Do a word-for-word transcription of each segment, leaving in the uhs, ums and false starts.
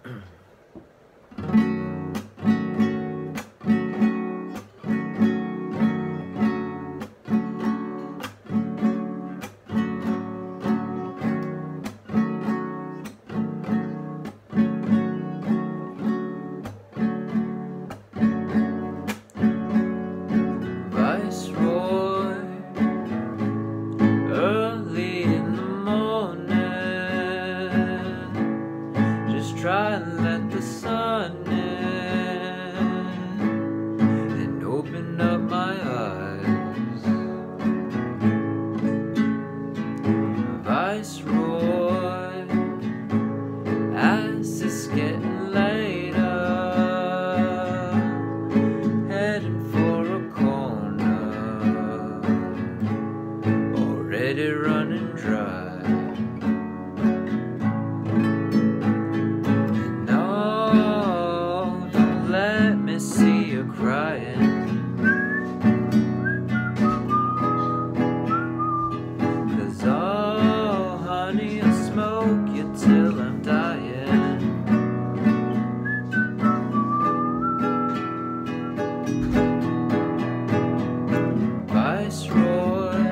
Viceroy, early in the morning, just try and let the sun in and open up my eyes. Viceroy, as it's getting later, heading for a corner, already running dry. And no, don't let me see you crying, 'cause oh honey, I'll smoke you till I'm dying. Viceroy,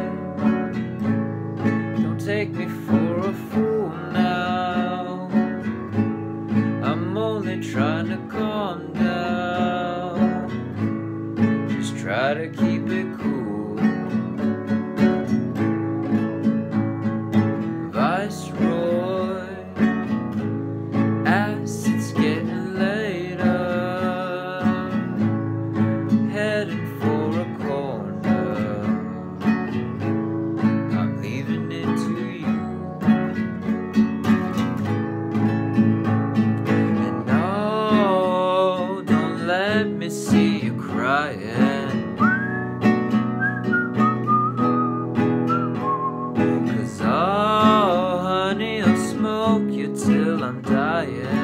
don't take me for a fool now, I'm only trying to calm down, just try to keep it cool. Viceroy, as it's getting later, heading for a corner, I'm leaving it to you. And no, don't let me see you crying, 'cause oh honey, I'll smoke you till I'm dying.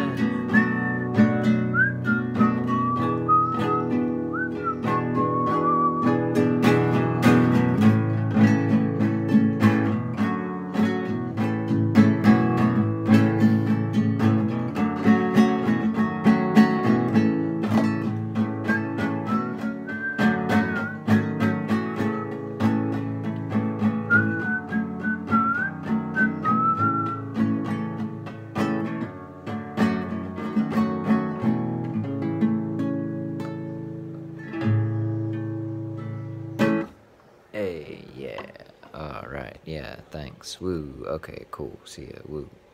Hey, yeah, alright, yeah, thanks, woo, okay, cool, see ya, woo.